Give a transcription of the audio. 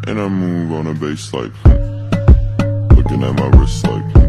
And I move on a bass like looking at my wrist like